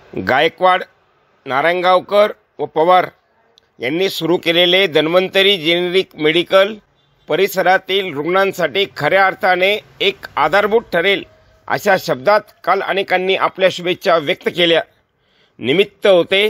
गायकवाड, नारायणगावकर व पवार यांनी सुरू केलेले धन्वंतरी जेनेरिक मेडिकल परिसरातील रुग्णांसाठी खऱ्या अर्थाने एक आधारभूत ठरेल अशा शब्दात काल अनेकांनी आपल्या शुभेच्छा व्यक्त केल्या। निमित्त होते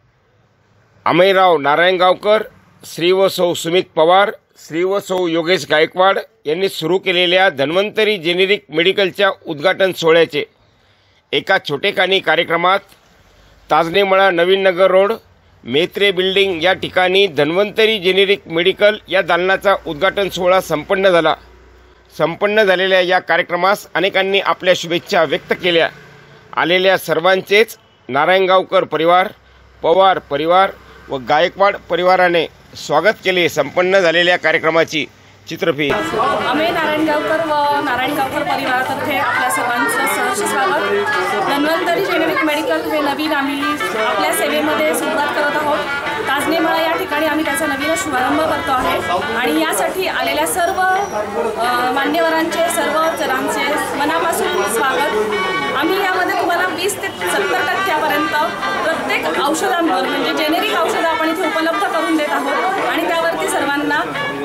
अमयराव नारायणगावकर, श्री व सौ सुमित पवार, श्री व सौ योगेश गायकवाड यांनी सुरू केलेल्या धन्वंतरी जेनेरिक मेडिकलच्या उद्घाटन सोहळ्याचे। एका छोटेखानी कार्यक्रमात ताजनेमळा नवीन नगर रोड मेत्रे बिल्डिंग या ठिकाणी धन्वंतरी जेनेरिक मेडिकल या दालनाचा उद्घाटन सोहळा संपन्न झाला। संपन्न झालेल्या या कार्यक्रमास अनेकांनी आपल्या शुभेच्छा व्यक्त केल्या। आलेल्या सर्वांचेच नारायणगावकर परिवार, पवार परिवार व गायकवाड परिवाराने स्वागत केले। संपन्न झालेल्या कार्यक्रमाची चित्रफित अमय नारायणगावकर व नारायणगावकर परिवारातर्फे आपल्या सर्वांचं सहर्ष स्वागत। धन्वंतरी जेनेरिक मेडिकल हे नवीन आम्ही आपल्या सेवेमध्ये सुरुवात करत आहोत। ताजनेमळा या ठिकाणी आम्ही त्याचा नवीन शुभारंभ करतो आहे आणि यासाठी आलेल्या सर्व मान्यवरांचे, सर्व जणांचे मनापासून स्वागत। आम्ही यामध्ये तुम्हाला 20 ते 70% प्रत्येक औषधांवर म्हणजे जेनेरिक औषधं आपण इथे उपलब्ध करून देत आहोत आणि त्यावरती सर्वांना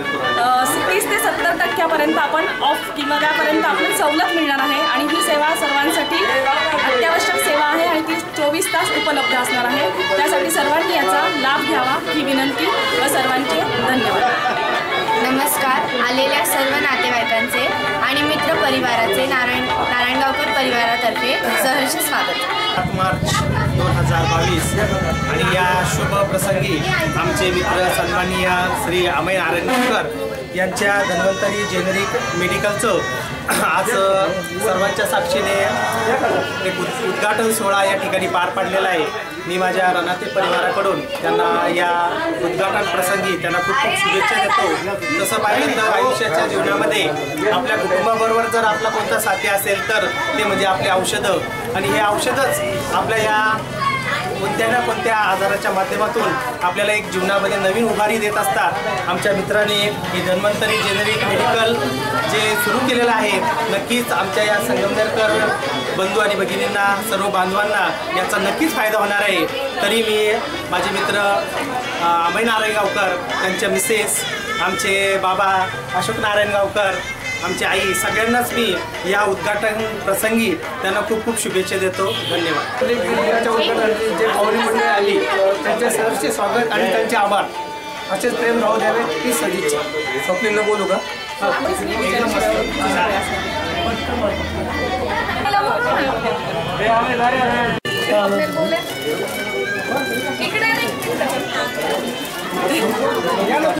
30 ते 70% आपण ऑफ किंवा त्यापर्यंत आपल्याला सवलत मिळणार आहे आणि ही सेवा सर्वांसाठी अत्यावश्यक सेवा आहे आणि ती 24 तास उपलब्ध असणार आहे। त्यासाठी सर्वांनी याचा लाभ घ्यावा ही विनंती व सर्वांचे धन्यवाद। नमस्कार। आलेल्या सर्व नातेवाईकांचे आणि मित्र परिवाराचे नारायणगावकर परिवारातर्फे सहर्ष स्वागत। 7 मार्च 2022 आणि या शुभ प्रसंगी आमचे मित्र सन्माननीय श्री अमय नारायणगावकर यांच्या धन्वंतरी जेनेरिक मेडिकलचं आज सर्वांच्या साक्षीने एक उद्घाटन सोहळा या ठिकाणी पार पाडलेला आहे। मी माझ्या रनाते परिवाराकडून त्यांना या उद्घाटन प्रसंगी त्यांना खूप खूप शुभेच्छा देतो। तसं पाहिलं तर आयुष्याच्या जीवनामध्ये आपल्या कुटुंबाबरोबर जर आपला कोणता साथी असेल तर ते म्हणजे आपले औषधं आणि हे औषधच आपल्या या कोणत्या ना कोणत्या आजाराच्या माध्यमातून आपल्याला एक जीवनामध्ये नवीन उभारी देत असतात। आमच्या मित्रांनी ही धन्वंतरी जेनेरिक मेडिकल जे सुरू केलेलं आहे नक्कीच आमच्या या संगमनेरकर बंधू आणि भगिनींना, सर्व बांधवांना याचा नक्कीच फायदा होणार आहे। तरी मी माझे मित्र अमय नारायणगावकर, त्यांच्या मिसेस, आमचे बाबा अशोक नारायणगावकर, आमची आई, सगळ्यांनाच मी या उद्घाटन प्रसंगी त्यांना खूप खूप शुभेच्छा देतो। धन्यवाद। उद्घाटनाची जे पाहुणे मंडळी आली त्यांचे सहर्ष स्वागत आणि त्यांचे आभार। असेच प्रेम राहू द्यावे ही सदिच्छा। स्वप्नीलला बोलू का?